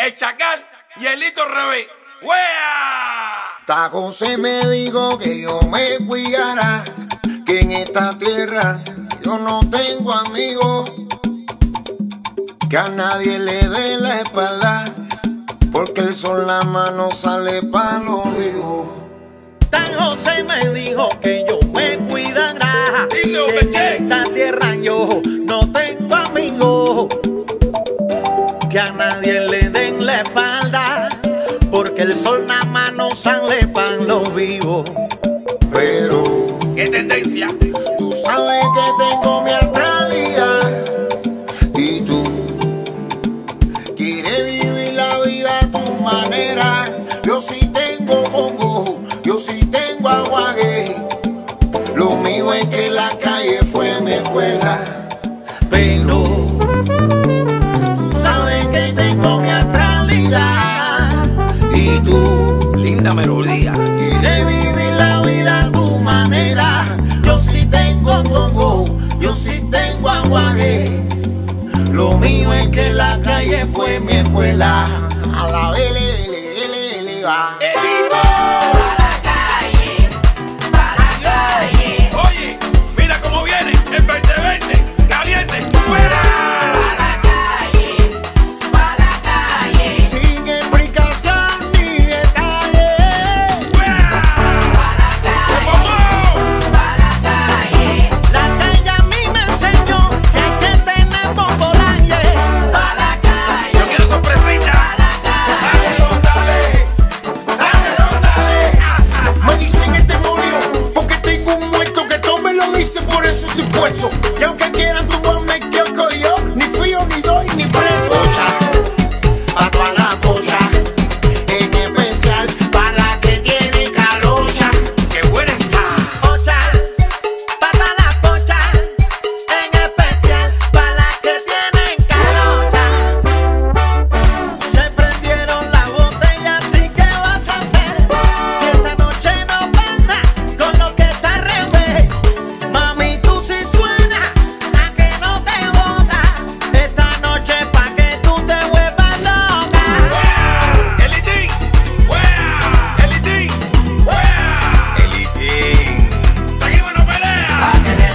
el Chacal y el Lito Revés. ¡Wea! Ta José me dijo que yo me cuidara, que en esta tierra yo no tengo amigos, que a nadie le dé la espalda, porque el sol la mano sale pa' los vivos. Tan José me dijo que yo me cuidara, Dilo, que en esta tierra yo no tengo amigos, que a nadie le den la espalda, porque el sol nada más no sale pa' los vivos. Pero ¿qué tendencia? tú sabes que tengo mi realidad y tú quieres vivir la vida a tu manera. Yo sí tengo congo, yo sí tengo aguaje. Lo mío es que la calle fue mi escuela. Pero tú sabes que tengo mi realidad y tú, Linda melodía. quieres vivir la vida a tu manera. Yo sí tengo congo, yo sí tengo aguaje. Lo mío es que la calle fue mi escuela. A la vele, va. Oye, mira cómo viene el 2020, caliente. ¡Fuera! Sin explicación ni detalle. ¡Fuera! ¡Se formó! la calle a mí me enseñó que hay que tener bombolaje. Yo quiero sorpresita. Me dicen este murió porque tengo un muerto que todo me lo dice, por eso estoy puesto. Y aunque quieran tumbarme kiosco, yo ni fío, ni doy, ni preso. Pa' toda la pocha, en especial pa' la que tiene calocha. ¡Qué buena está! Pocha, pata la pocha, en especial para las que tienen calocha. Se prendieron las botellas, ¿y qué vas a hacer? Si esta noche no pasa con lo que está al revés. Mami, tú sí suenas a que no te bota. Esta noche pa' que tú te vuelvas loca. ¡Elitín! ¡Fuera! ¡Elitín! ¡Fuera! ¡Elitín! ¡Seguimos en la pelea!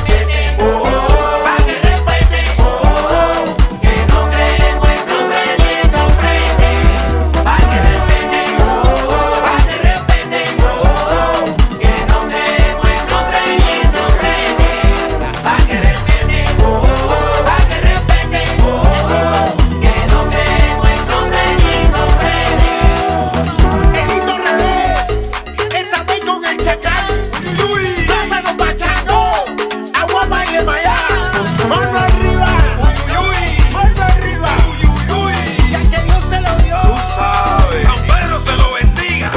El Lito Revés, esta vez con el Chacal. ¡Uy! Plátano pachano, agua y el mayá. Mano arriba, ¡Uy! mano arriba. ¡Uy, uy, uy! Ya que Dios se lo dio. Tú sabes. San Pedro se lo bendiga.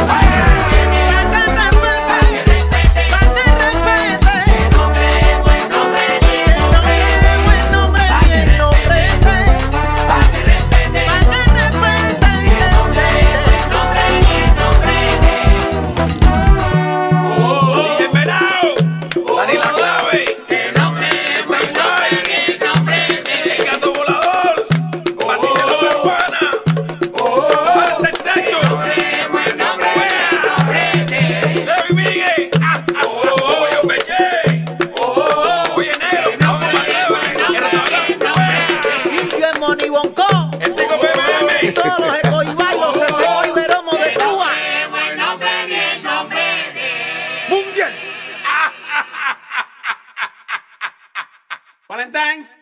DJ Pelao, Dani La Clave, el Samurai, el Gato Volador, Patricia la Peruana, para el Sexecho, David Miguel, Pollo Peche, Oye Negro, vamos para Silvio Money Bonco, el Tico PBM, todos los ecoibay, los Sesego y Veromo de Cuba. Mundial. Valentine's.